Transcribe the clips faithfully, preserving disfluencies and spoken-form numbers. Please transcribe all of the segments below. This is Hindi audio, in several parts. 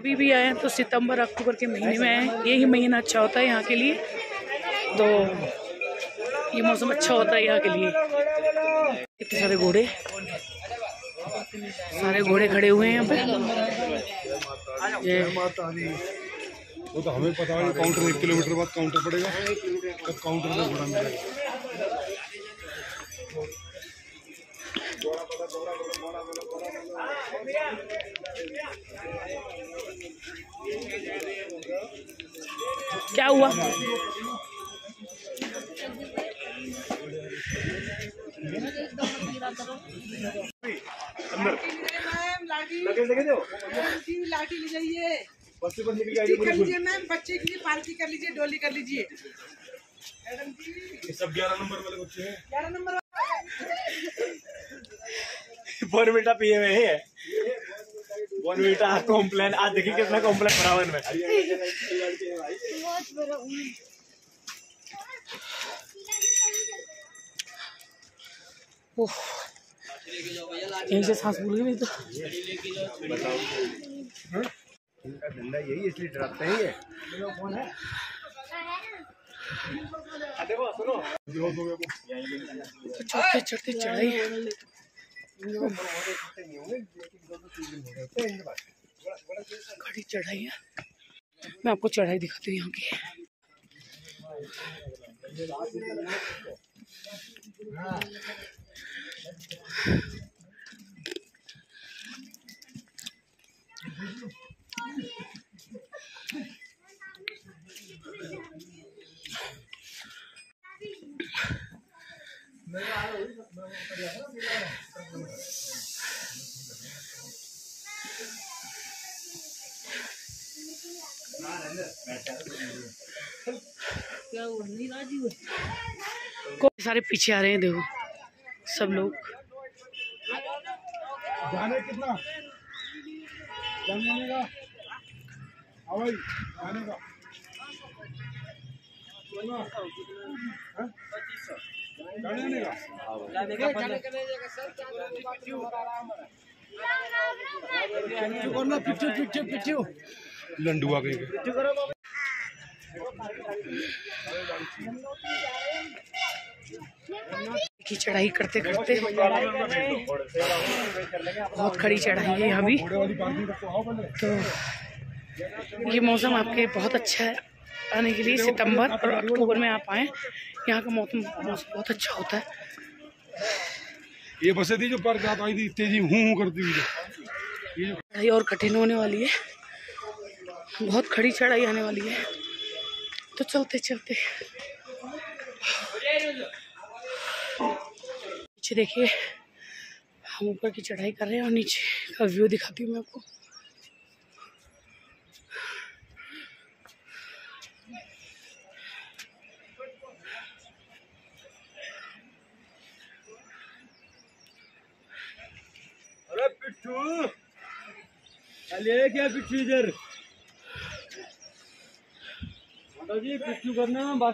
अभी भी आए हैं तो सितंबर अक्टूबर के महीने में आए हैं। यही महीना अच्छा होता है यहाँ के लिए, तो ये मौसम अच्छा होता है यहाँ के लिए। इतने सारे घोड़े सारे घोड़े खड़े हुए हैं यहाँ पे। ये वो तो हमें पता है, काउंटर एक किलोमीटर बाद काउंटर पड़ेगा, तब काउंटर पे घोड़ा मिलेगा। क्या हुआ? लाठी ले जाइए, कर लीजिए मैम, बच्चे के लिए पार्टी कर लीजिए, डोली कर लीजिए। ये सब ग्यारह नंबर वाले बच्चे हैं। ग्यारह नंबर बोनवीटा पिए हुए हैं। बोनवीटा कॉम्प्लेन आज देखिए कितना कॉम्प्लेन बराबर में। ओह, यहीं से सांस भूल गई तो। इनका धंधा यही, इसलिए डराते हैं ये। कौन है? देखो सुनो, चढ़ते चढ़ते चढ़ाई खड़ी चढ़ाई है। मैं आपको चढ़ाई दिखाती हूँ यहाँ की। सारे पीछे आ रहे हैं, देखो सब लोग। जाने कितना जाने का भाई, जाने का लंडुआ के की चढ़ाई करते करते बहुत खड़ी चढ़ाई है यहाँ भी। तो ये मौसम आपके बहुत अच्छा है आने के लिए। सितंबर और अक्टूबर में आप आएँ, यहाँ का मौसम बहुत अच्छा होता है। ये बसें थी जो पर जात आई थी, तेजी हूँ हूँ करती हुई। चढ़ाई और कठिन होने वाली है, बहुत खड़ी चढ़ाई आने वाली है। तो चलते चलते नीचे देखिए, हम ऊपर की चढ़ाई कर रहे हैं और नीचे का व्यू दिखाती हूँ मैं आपको। अरे पिट्ठू, चलिए क्या पिट्ठू इधर जी, पिट्ठू करना बस।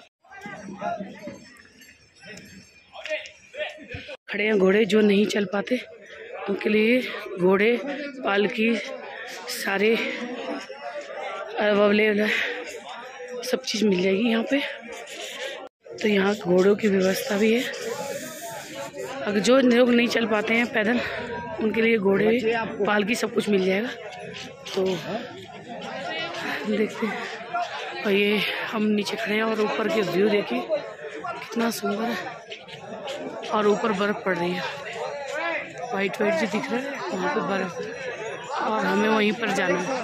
खड़े हैं घोड़े जो नहीं चल पाते, उनके लिए घोड़े, पालकी, सारे अवेलेबल है, सब चीज़ मिल जाएगी यहाँ पे। तो यहाँ घोड़ों की व्यवस्था भी है। अगर जो लोग नहीं चल पाते हैं पैदल, उनके लिए घोड़े, पालकी सब कुछ मिल जाएगा। तो देखते हैं। और ये हम नीचे खड़े हैं और ऊपर के व्यू देखिए कितना सुंदर है। और ऊपर बर्फ़ पड़ रही है, वाइट वाइट जो दिख रहा है वहाँ पे बर्फ़, और हमें वहीं पर जाना है।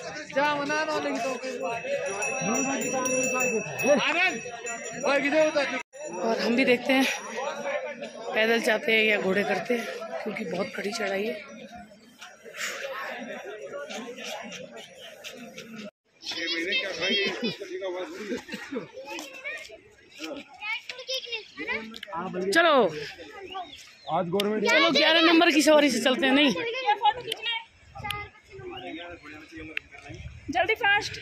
और हम भी देखते हैं पैदल जाते हैं या घोड़े करते हैं, क्योंकि बहुत खड़ी चढ़ाई है। चलो आज गवर्नमेंट चलो ग्यारह नंबर की सवारी से चलते हैं। नहीं जल्दी फास्ट।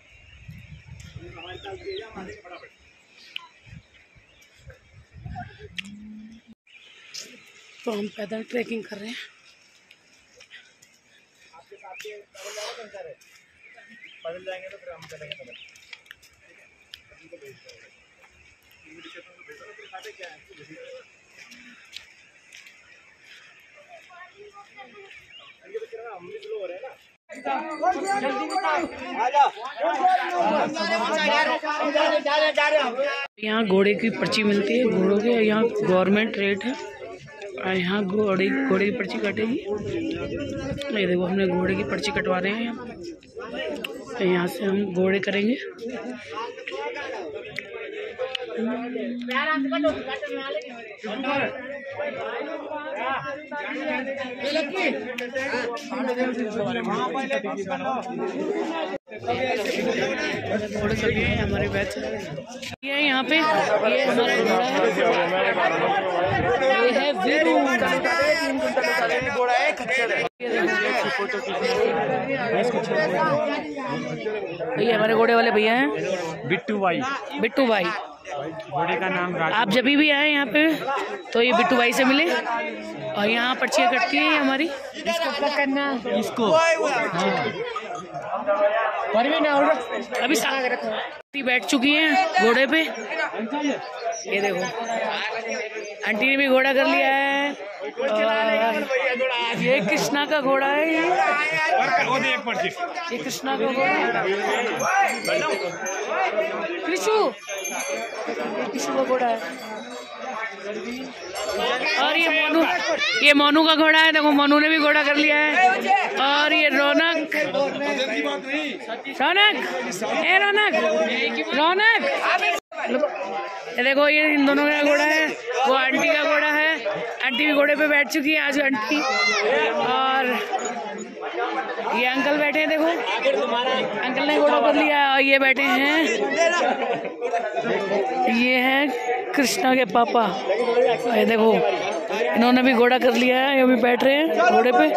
तो हम पैदल ट्रैकिंग कर रहे हैं। पैदल जाएंगे तो फिर हम चलेंगे पैदल। यहाँ घोड़े की पर्ची मिलती है, घोड़ों के यहाँ गवर्नमेंट रेट है और यहाँ घोड़े घोड़े की पर्ची कटेगी। ये देखो हमने घोड़े की पर्ची कटवा रहे हैं यहाँ, यहाँ से हम घोड़े करेंगे। घोड़े चल गए हैं हमारे बैच। ये है यहाँ पे, ये हमारा घोड़ा है, ये है वीरू। ये हमारे घोड़े वाले भैया हैं, बिट्टू भाई। बिट्टू भाई घोड़े का नाम राज। आप जब भी आए यहाँ पे तो ये बिट्टू भाई से मिले। और यहाँ पर्चियाँ कटती हैं हमारी। इसको पकड़ना, इसको अभी आंटी बैठ चुकी हैं घोड़े पे। ये देखो आंटी ने भी घोड़ा कर लिया है। ये कृष्णा का घोड़ा है, ये ये कृष्णा का घोड़ा है। कृष्णु कृष्णु का घोड़ा है। और ये मोनू, ये मोनू का घोड़ा है। देखो मोनू ने भी घोड़ा कर लिया है। और ये रौनक, रौनक ए रौनक रौनक ये देखो ये इन दोनों का घोड़ा है, वो आंटी का घोड़ा है। आंटी भी घोड़े पे बैठ चुकी है आज आंटी। और ये अंकल बैठे हैं, देखो अंकल ने घोड़ा कर लिया। और ये बैठे हैं, ये हैं कृष्णा के पापा। ये देखो इन्होंने भी घोड़ा कर लिया है, ये भी बैठ रहे हैं घोड़े पे।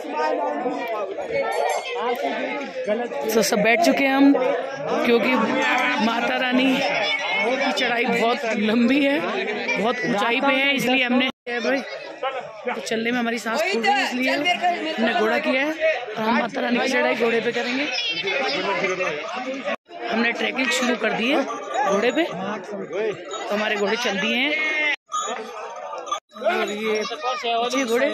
तो सब बैठ चुके हैं हम, क्योंकि माता रानी की चढ़ाई बहुत लंबी है, बहुत ऊंचाई पे है, इसलिए हमने भाई तो चलने में हमारी सांस फूल रही है, इसलिए हमने घोड़ा किया है। और हम माता रानी की चढ़ाई घोड़े पे करेंगे। हमने ट्रैकिंग शुरू कर दी है घोड़े पे, तो हमारे घोड़े चल दिए हैं। और ये अच्छे घोड़े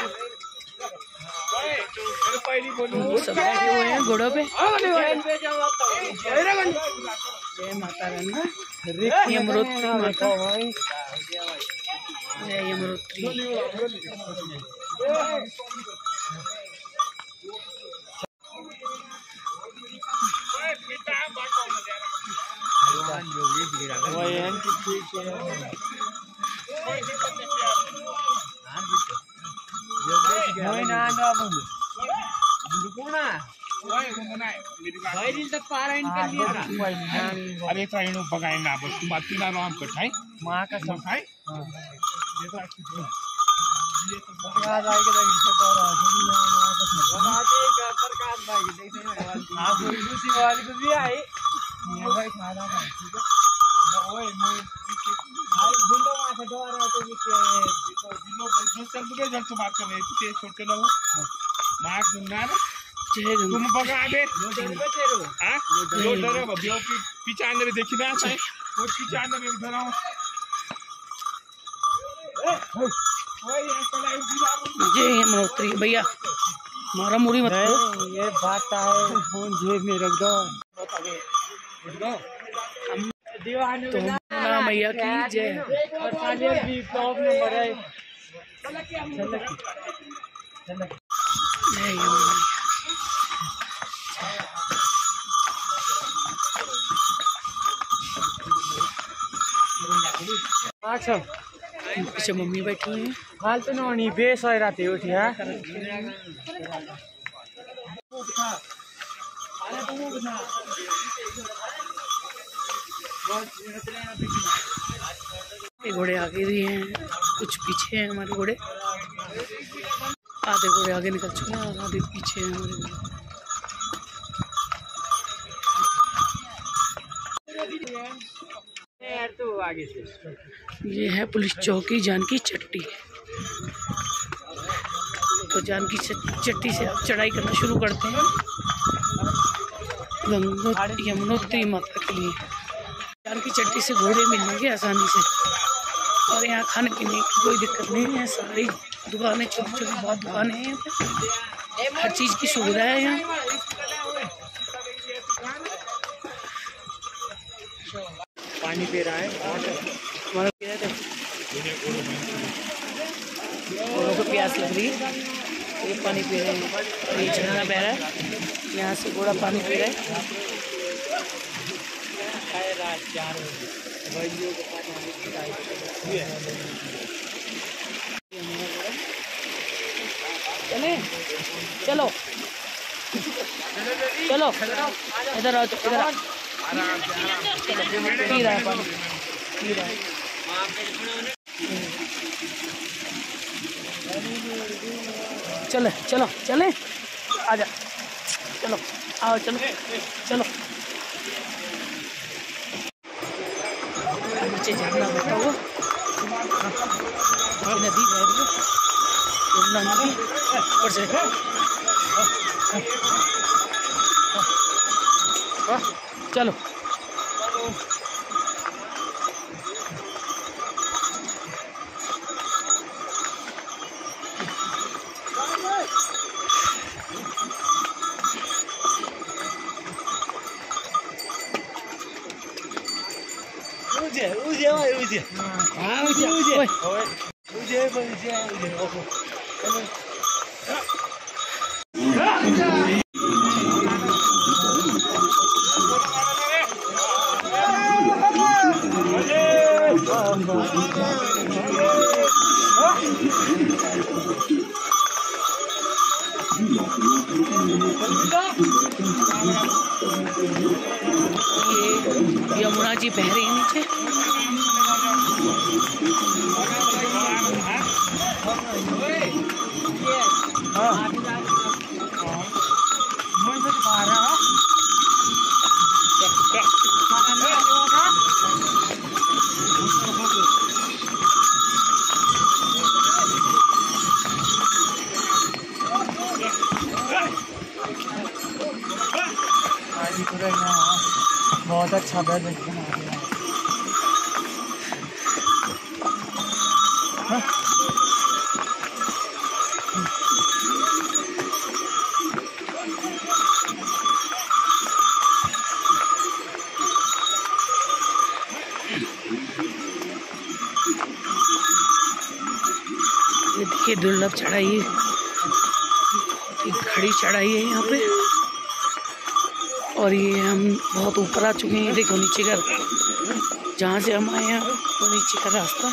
सब बैठे हुए हैं घोड़ों पे। जय माता रानी, यमनोत्री माता, जय यमनोत्री। अरे ट्रेनों पकाए ना बस तुम बात ना आराम कर खाए माँ का सब खाए बात कर रहे छोटे लोग माँ सुनना तुम बगा दे पीछे आने में देखी ना चाहे पीछे आने में उधर आओ। जय यमनोत्री भैया, मारा मुरी मत करो। ये बात है, फोन जेब में रख दो। तो मैया की जय। जय अच्छा पीछे मम्मी बैठी हुई है। हाल तो नौनी बेस हो रहा थे उठी है। घोड़े आगे भी हैं, कुछ पीछे हैं हमारे घोड़े। आधे घोड़े आगे निकल चुके हैं और आधे पीछे हैं हमारे घोड़े। तो आगे से ये है पुलिस चौकी जानकी चट्टी। तो जानकी चट्टी से अब चढ़ाई करना शुरू करते हैं। गंगा यमुनोत्री माता के लिए। चार की चट्टी से घोड़े मिलेंगे आसानी से, और यहाँ खाने पीने की कोई दिक्कत नहीं है। सारी दुकानें, छोटी छोटी बहुत दुकानें हैं यहाँ पे, हर चीज़ की सुविधा है यहाँ। पानी पी रहा है हमारा पी रहे थे, घोड़ों को प्यास लग रही है, ये पानी पी रहे हैं। और ये झरना बह रहा है, यहाँ से घोड़ा पानी पी रहा है। चले चलो चलो इधर आओ, इधर आओ। पी रहा है पानी, पी रहा है। चले चलो चले आजा, चलो आओ, चलो चलो। नीचे झरना बहता हुआ नदी बह रही है, यमुना नदी ऊपर से। चलो Uji, uji, uji. हाँ उजे उजे Uji, uji, uji. Oke. ये यमुना जी बह रही है नीचे। बहुत अच्छा बैठ ये देखिए दुर्लभ चढ़ाई है, खड़ी चढ़ाई है यहाँ पे। और ये हम बहुत ऊपर आ चुके हैं। देखो नीचे का, जहाँ से हम आए हैं वो नीचे का रास्ता।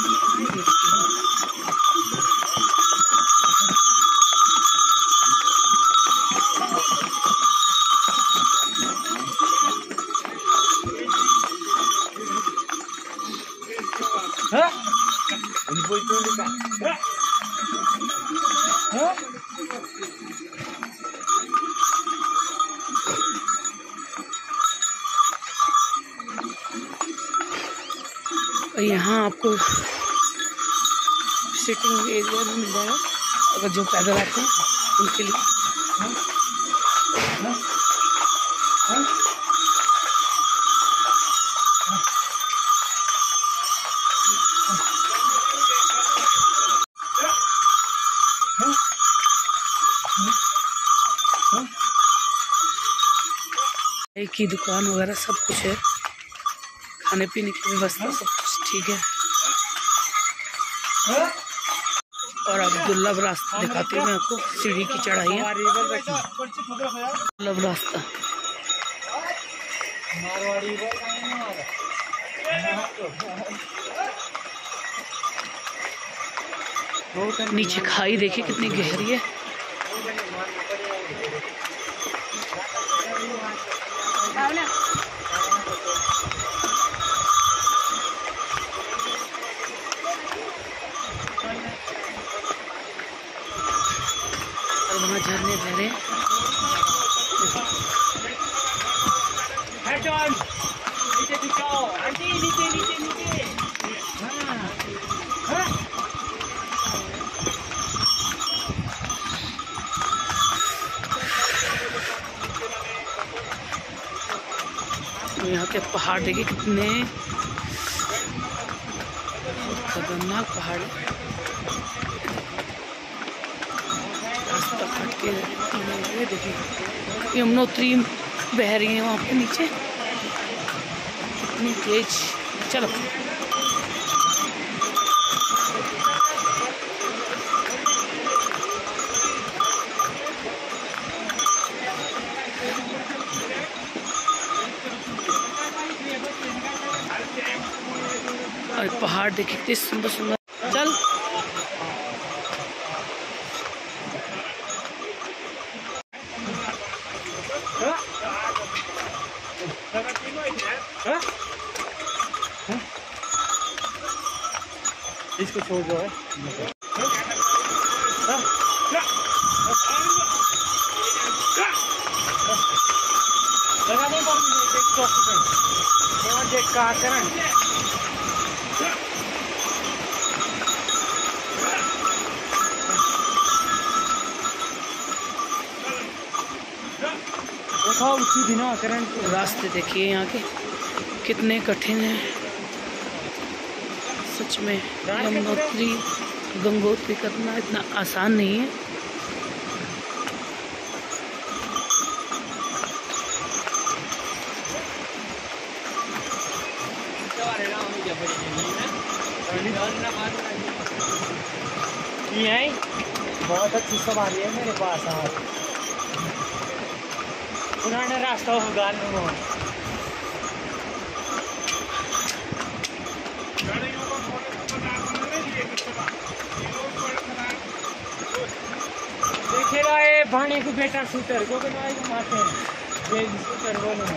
Hah? Ini boy itu dekat. Hah? और यहाँ आपको सिटिंग एरिया भी मिल जाएगा, अगर जो पैदल आते हैं उनके लिए। एक ही दुकान वगैरह सब कुछ है, खाने पीने की व्यवस्था सब कुछ ठीक है। और अब दुर्लभ रास्ता दिखाती हूँ मैं आपको, सीढ़ी की चढ़ाई है, दुर्लभ रास्ता। नीचे खाई देखिए कितनी गहरी है। और वहाँ झरने बह रहे हैं। नीचे दिखाओ आंटी, नीचे नीचे नीचे। और यहाँ के पहाड़ देखिए कितने खतरनाक पहाड़ है। रास्ता कट के ये देखिए यमुनोत्री बह रही है वहाँ पे नीचे कितनी तेज। चलो और पहाड़ देखिए कितने सुंदर सुंदर। चल इसको छोड़ दो है। लगा नहीं देख का करण रास्ते देखिए यहाँ के कितने कठिन हैं सच में। यमुनोत्री गंगोत्री करना इतना आसान नहीं है। ये बहुत अच्छी सवारी है मेरे पास आज। पुराना रास्ता होगा न देखे रहे भाने को बेटा शूटर को मारते हैं ये शूटर बोलो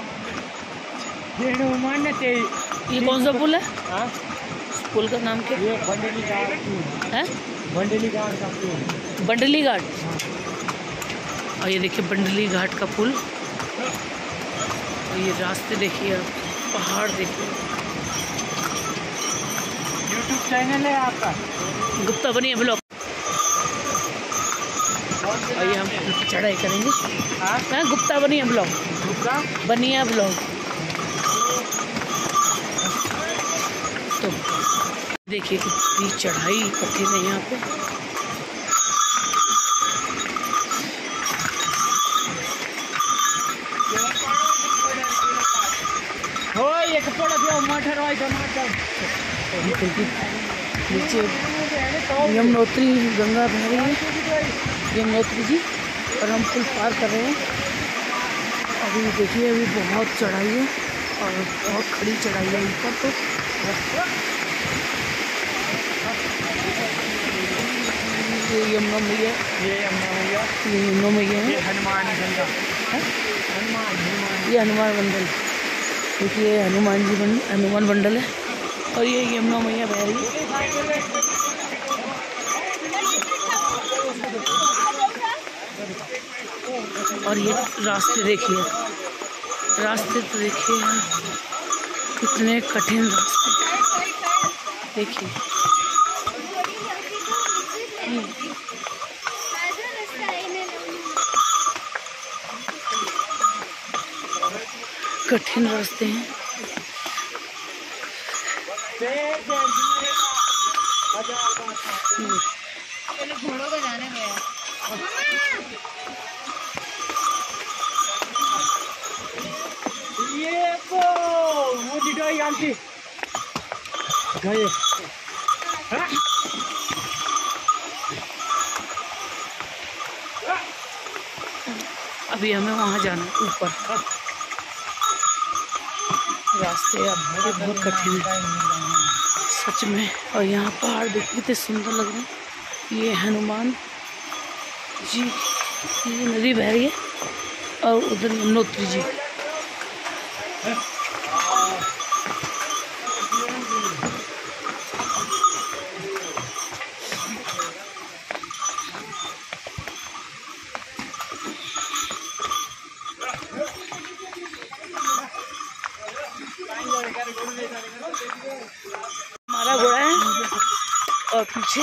ये मानते। ये कौन सा पुल है? हाँ पुल का नाम क्या ये बंडली घाट है। बंडली घाट का पुल बंडली घाट। और ये देखिए बंडली घाट का पुल। और ये रास्ते देखिए आप पहाड़ देखिए। यूट्यूब चैनल है आपका गुप्ता बनिया ब्लॉग। और ये हम चढ़ाई करेंगे। हाँ गुप्ता बनिया ब्लॉग। गुप्ता बनिया ब्लॉग। तो देखिए कितनी चढ़ाई कठिन है यहाँ पे। हो एक पड़ा दिया मटर और टमाटर नीचे यमुनोत्री गंगा बह रही है यमुनोत्री जी। और हम पुल पार कर रहे हैं। अभी देखिए अभी बहुत चढ़ाई है और बहुत खड़ी चढ़ाई है ऊपर। तो ये यमुना मैया ये यमुना मैया ये यमुना मैया है। ये हनुमान गंगा हनुमान हनुमान ये हनुमान मंडल देखिए ये हनुमान जी मंडल हनुमान मंडल है। और ये यमुना मैया बह रही है। और ये रास्ते देखिए रास्ते तो देखिए कितने कठिन रास्ते देखिए। कठिन रास्ते हैं। घोड़ों को जाने गया ये वो वो दिखाई आंटी गए। अभी हमें वहाँ जाना है ऊपर। रास्ते अब बहुत कठिन है सच में। और यहाँ पहाड़ देखिए कितने सुंदर लग रहे हैं। ये हनुमान जी ये नदी बह रही है और उधर यमुनोत्री जी। हमारा घोड़ा है और पीछे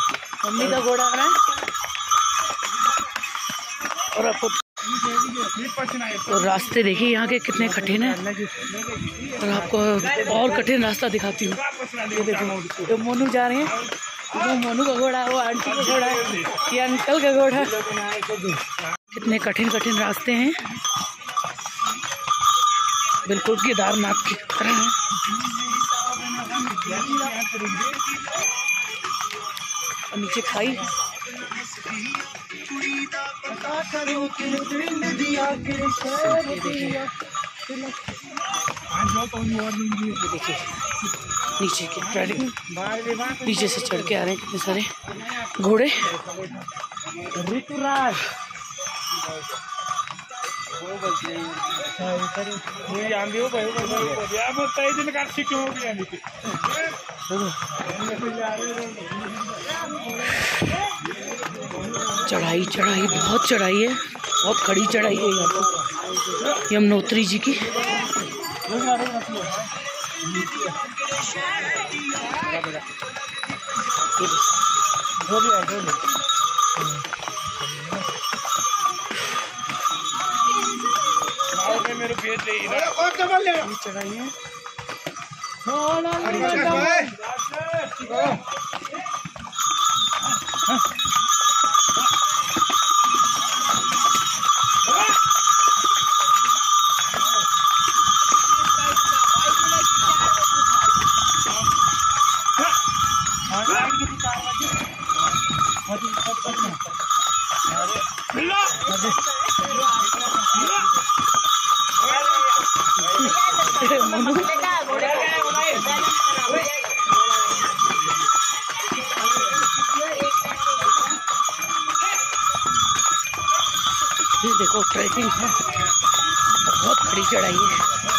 मम्मी का घोड़ा आ रहा है। और आपको तो रास्ते देखिए यहाँ के कितने कठिन हैं, और आपको और कठिन रास्ता दिखाती हूँ। ये देखो, ये मोनू जा रहे हैं, वो मोनू का घोड़ा है, वो आंटी का घोड़ा है, ये अंकल का घोड़ा है। कितने कठिन कठिन रास्ते हैं, बिल्कुल केदारनाथ की तरह है। और नीचे खाई है। देखिए नीचे की ट्रेडिंग, नीचे से चढ़ के आ रहे हैं कितने सारे घोड़े। ऋतुराज चढ़ाई चढ़ाई बहुत चढ़ाई है, बहुत खड़ी चढ़ाई है यहाँ पर यमुनोत्री जी की। मेरे पेट चढ़ाई है। ये देखो ट्रैकिंग है, बहुत बड़ी चढ़ाई है।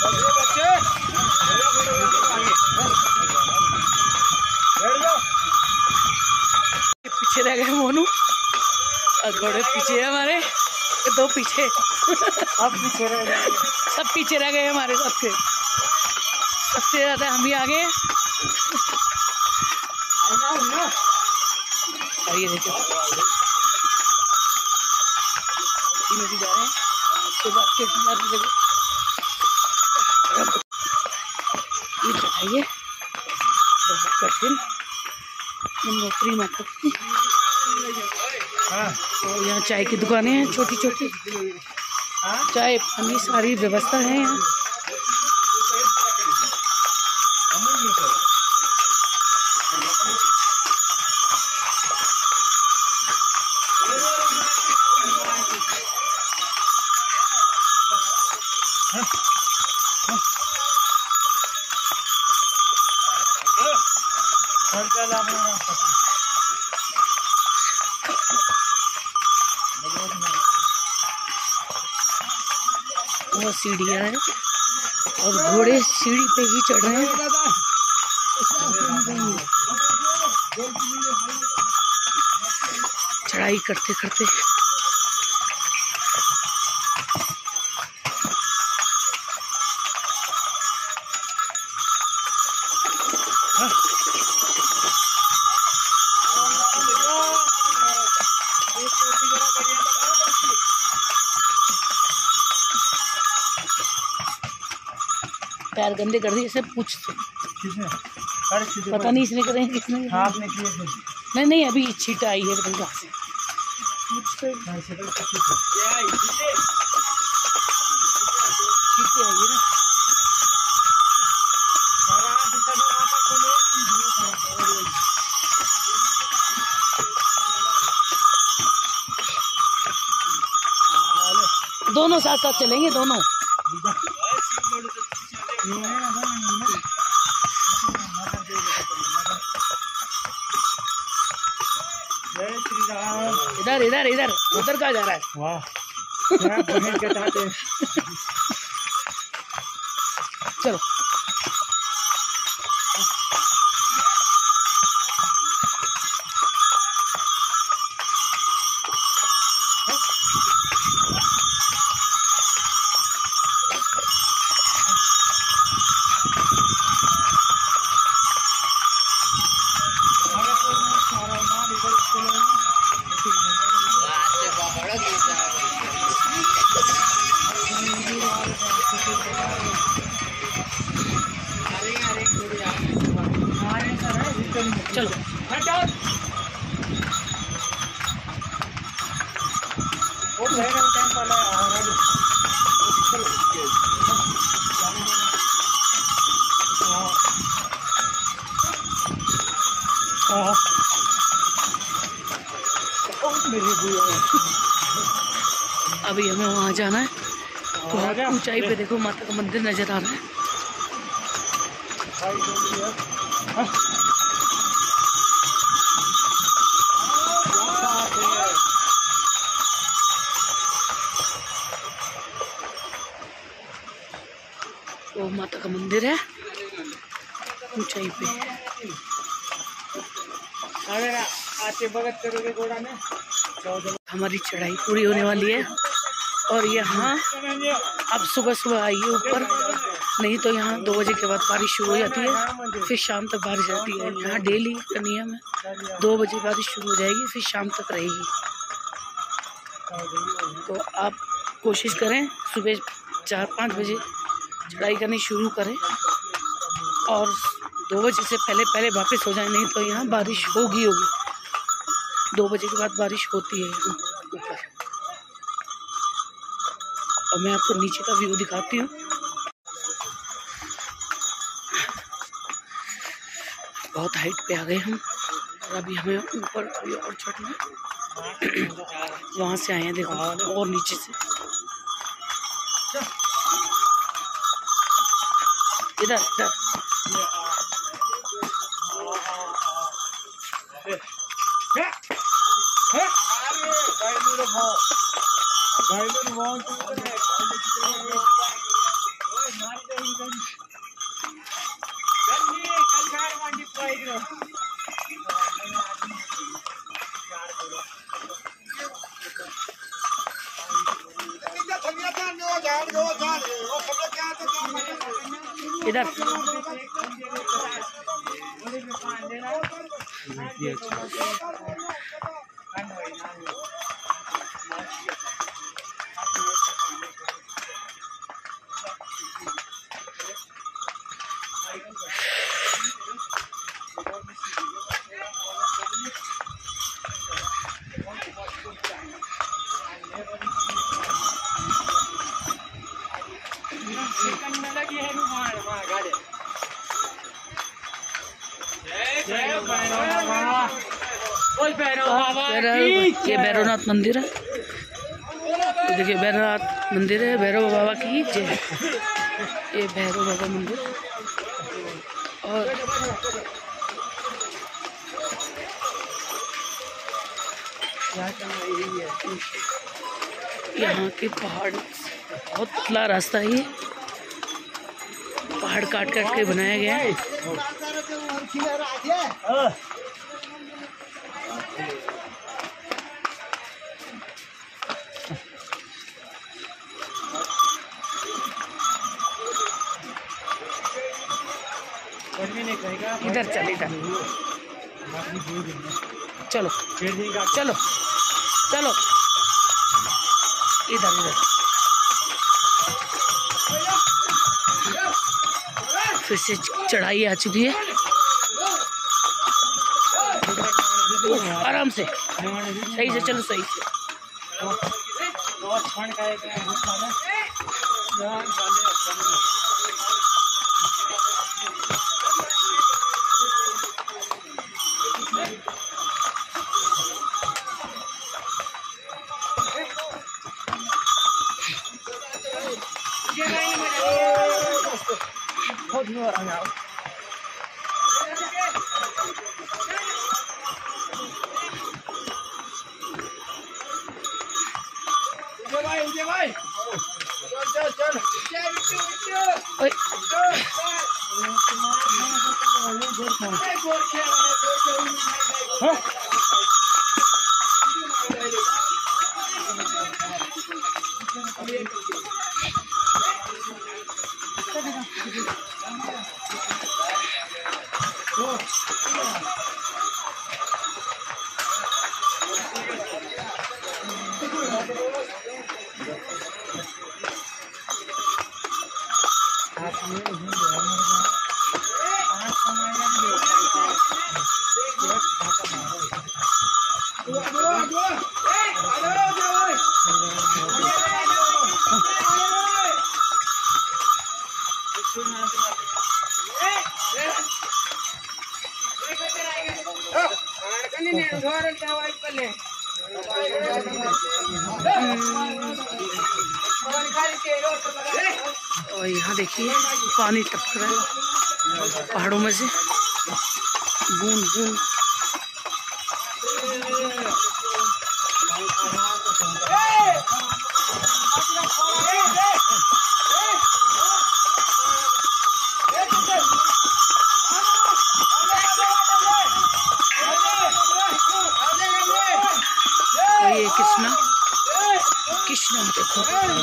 पीछे रह गए मोनू और घोड़े पीछे है हमारे, दो पीछे अब पीछे रह गए, सब पीछे रह गए हमारे सबके, सबसे ज्यादा हम ही आगे। और ये देखो नदी जा रहे हैं, उसके बाद के ये चढ़ाइए बहुत कठिन यमुनोत्री माता की। और यहाँ चाय की दुकानें हैं छोटी छोटी, चाय पानी सारी व्यवस्था है यहाँ। वो सीढ़ियाँ हैं और घोड़े सीढ़ी पे ही चढ़ रहे हैं। चढ़ाई करते करते पैर गंदे कर दिए, इसे पूछ पता नहीं इसने करे हैं किसने। आपने किए? नहीं नहीं अभी छीटा आई है पता नहीं कहाँ से। छीटे आई है ना। दोनों साथ साथ चलेंगे दोनों। इधर इधर इधर उधर कहाँ जा रहा है? वाह चलो चलो अभी हमें वहाँ जाना है। तो ऊंचाई पे देखो माता का मंदिर नजर आ रहा है। वो माता का मंदिर है ऊंचाई पे। हमारी चढ़ाई पूरी होने वाली है और यहाँ अब सुबह सुबह आइए ऊपर, नहीं तो यहाँ दो बजे के बाद बारिश शुरू हो जाती है, फिर शाम तक बारिश रहती है। यहाँ डेली का नियम है, दो बजे बारिश शुरू हो जाएगी, फिर शाम तक रहेगी। तो आप कोशिश करें सुबह चार पाँच बजे चढ़ाई करनी शुरू करें और दो बजे से पहले पहले वापस हो जाए, नहीं तो यहाँ बारिश होगी होगी दो बजे के बाद बारिश होती है ऊपर। और मैं आपको नीचे का व्यू दिखाती हूँ। बहुत हाइट पे आ गए हम और अभी हमें ऊपर अभी और चढ़ना है। वहाँ से आए हैं देखो और नीचे से इधर इधर इधर ये भैरवनाथ मंदिर है। तो देखिए भैरवनाथ मंदिर है, भैरव बाबा की जय। ये भैरव बाबा मंदिर और यहाँ के पहाड़ बहुत पतला रास्ता है, ये पहाड़ काट काट के बनाया गया है। इधर चल इधर चलो चलो चलो इधर इधर फिर से चढ़ाई आ चुकी है। आराम से सही से चलो सही से। और यहाँ देखिए पानी टपक रहा है पहाड़ों में से, बूंद बूंद। ये कृष्णा कृष्णा देखो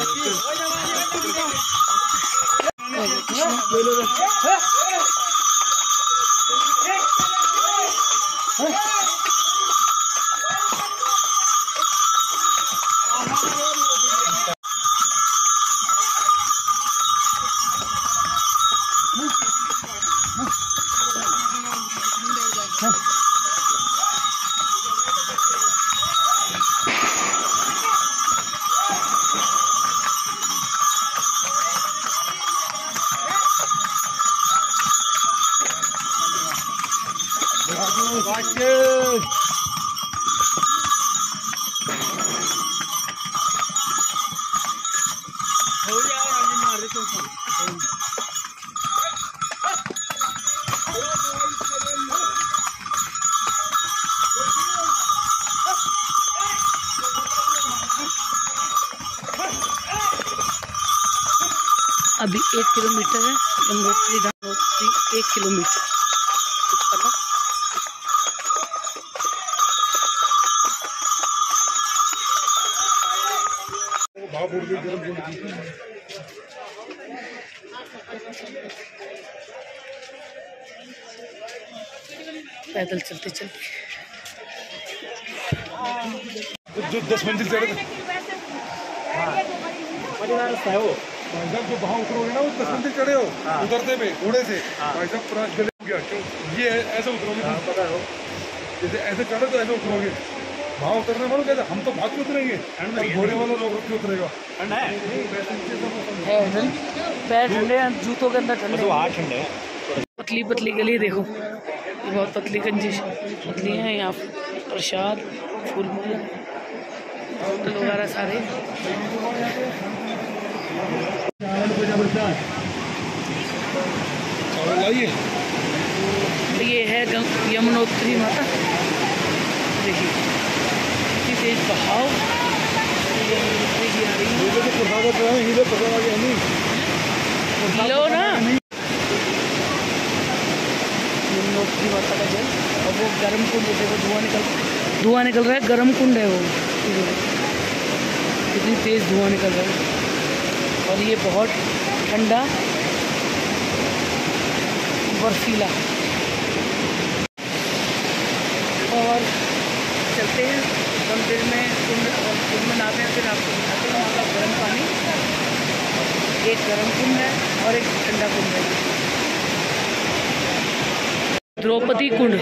अभी एक किलोमीटर है गंगोत्री गंगोत्री एक किलोमीटर पैदल चलते चलते जो दस मंजिल चढ़े थे रास्ता है वो भाई साहब, जो वहाँ उतरोगे ना वो दस मंजिल चढ़े हो उतरते में घोड़े से भाई साहब पूरा गले हो गया। क्यों ये ऐसे उतरोगे पता हो, जैसे ऐसे चढ़े तो ऐसे उतरोगे, वहाँ उतरने वालों कहते हम तो भाग के उतरेंगे, घोड़े वालों लोग रुक के उतरेगा। पैर ठंडे हैं, जूतों के अंदर ठंडे, हाथ ठंडे हैं। पतली पतली गली देखो, ये बहुत पतली गंजी पतली है। यहाँ प्रसाद फूल फूल वगैरह सारे। ये है यमुनोत्री माता, देखिए कितनी तेज बहाव यमुनोत्री की आ रही है। लो ना यमुनोत्री माता का जल, और वो गर्म कुंड देखो, धुआं निकल धुआं निकल रहा है, गर्म कुंड है वो, कितनी तेज धुआं निकल रहा है। और ये बहुत ठंडा बर्फीला। और चलते हैं मंदिर में, कुंड कुंड में नहाते हैं, फिर आपको दिखाते हैं वहाँ का गर्म पानी। एक गर्म कुंड है और एक ठंडा कुंड है, द्रौपदी कुंड।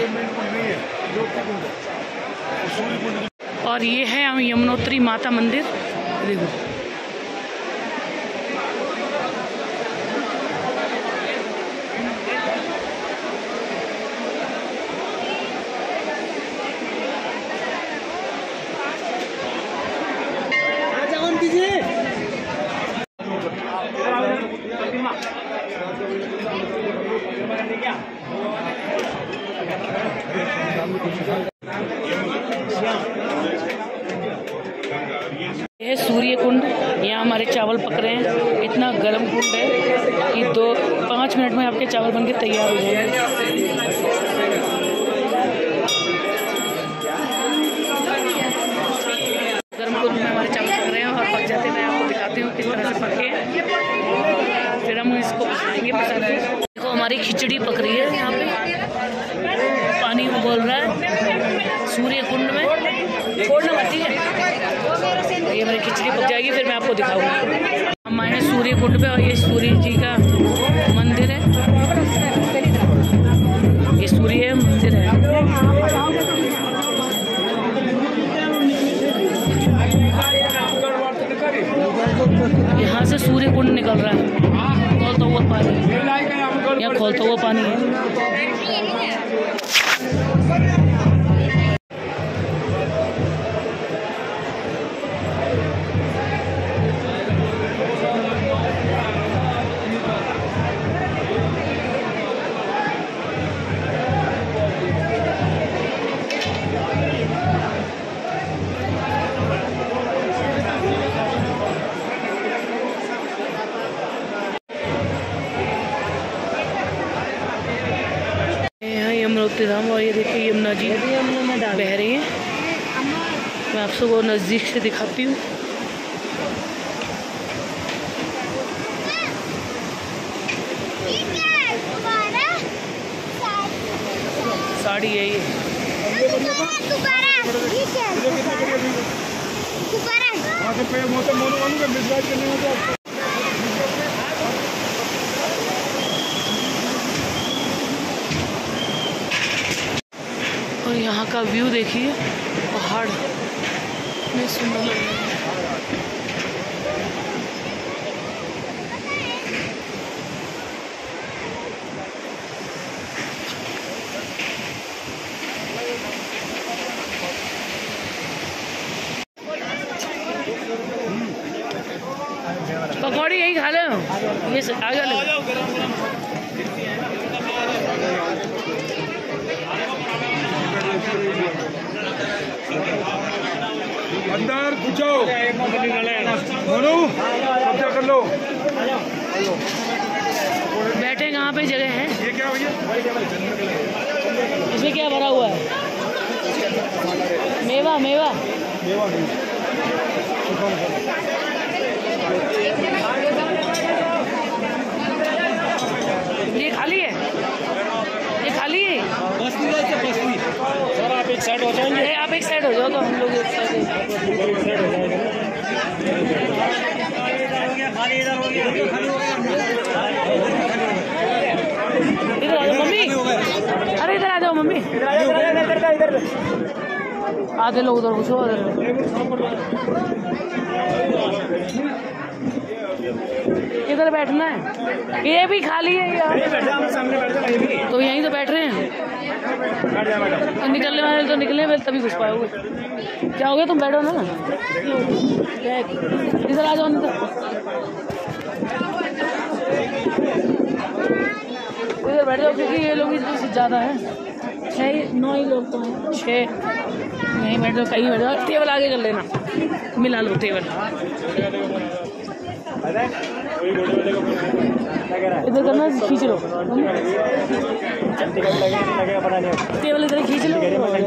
और ये है यमुनोत्री माता मंदिर, देखो यह सूर्य कुंड। यहाँ हमारे चावल पक रहे हैं, इतना गर्म कुंड है कि दो पाँच मिनट में आपके चावल बनके तैयार हो जाएंगे। गर्म कुंड में हमारे चावल पक रहे हैं और पक जाते हैं। मैं आपको दिखाती हूँ किस तरह से पके हैं, फिर हम इसको पकाएंगे। देखो हमारी खिचड़ी पक रही है, यहाँ पे पानी उबल रहा है सूर्य कुंड में, छोड़ना मत, ठीक है। ये मेरी खिचड़ी पक जाएगी, फिर मैं आपको दिखाऊंगी। हम आए हैं सूर्य कुंड पे और ये सूर्य जी का से सूर्य कुंड निकल रहा है, खोलता हुआ पानी, यहाँ खोलता हुआ पानी है। यमुनोत्री धाम और ये देखिए यमुना जी बह रही हैं। मैं आप सबको नज़दीक से दिखाती हूँ। साड़ी है ये। और यहाँ का व्यू देखिए, पहाड़ कितने सुंदर लग रहे हैं। पकौड़ी यही खा लो, ये आगे लो। अंदर पूछो बोलो, कब्जा कर लो। बैठे कहाँ पे जगह है? ये क्या भैया? इसमें क्या भरा हुआ है? मेवा मेवा ये खाली है, ये खाली है। सर आप एक साइड हो जाएंगे, आप एक साइड हो जाओ तो हम लोग एक साइड हो जाएंगे। इधर आ जाओ मम्मी, अरे इधर आ जाओ मम्मी, आधे लोग उधर घुसो। इधर बैठना है, ये भी खाली है यार। तो यहीं तो बैठ रहे हैं, तो निकलने वाले तो निकले फिर तभी घुस पाओगे। क्या हो गया, तुम बैठो ना, इधर आ जाओ अंदर। इधर बैठ जाओ क्योंकि ये लोग इधर से ज़्यादा है, छः नौ ही लोग तो हैं, छः। यहीं बैठ जाओ, कहीं बैठ जाओ, टेबल आगे कर लेना, मिला लो टेबल। इधर करना, खींच लो टेबल, इधर खींच लो।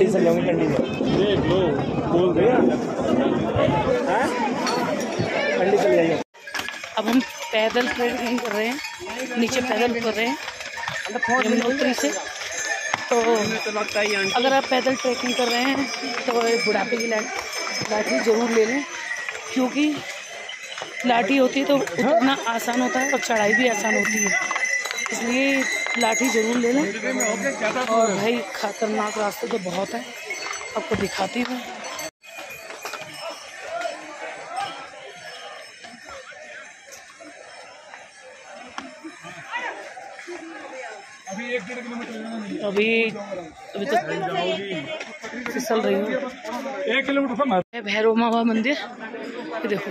अब हम पैदल ट्रेकिंग कर रहे हैं, नीचे पैदल कर रहे हैं यमुनोत्री से। तो अगर आप पैदल ट्रैकिंग कर रहे हैं तो बुढ़ापे की लाठी ज़रूर ले लें, क्योंकि लाठी होती है तो उतरना आसान होता है और चढ़ाई भी आसान होती है, इसलिए लाठी ज़रूर ले लें। और भाई खतरनाक रास्ते तो बहुत है, आपको दिखाती हूँ। अभी एक डेढ़ किलोमीटर अभी अभी तक फिसल रही हूँ। एक किलोमीटर है भैरव बाबा मंदिर, ये देखो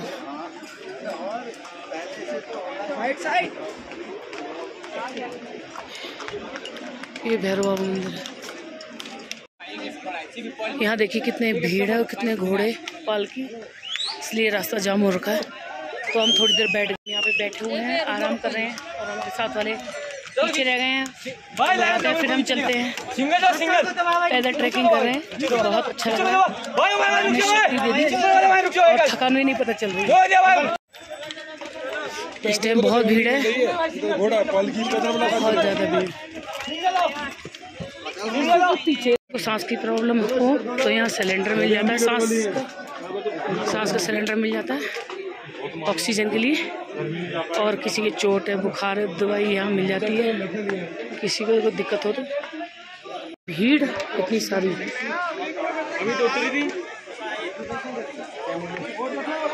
ये भैरव बाबा मंदिर है। यहाँ देखिए कितने भीड़ है और कितने घोड़े पालकी, इसलिए रास्ता जाम हो रखा है। तो हम थोड़ी देर बैठ यहाँ पे बैठे हुए हैं, आराम कर रहे हैं, और हमारे साथ वाले पीछे रह गए हैं। फिर हम चलते हैं, पैदल ट्रैकिंग कर रहे हैं, तो बहुत अच्छा लग रहा है, शक्ति दे दी और थकान भी नहीं पता चल रही। इस टाइम बहुत भीड़ है, बहुत ज़्यादा भीड़। पीछे तो सांस की प्रॉब्लम हो तो यहाँ सिलेंडर मिल जाता है, सांस सांस का सिलेंडर मिल जाता है ऑक्सीजन के लिए। और किसी की चोट है, बुखार है, दवाई यहाँ मिल जाती है, किसी को कोई दिक्कत हो तो। भीड़ इतनी सारी।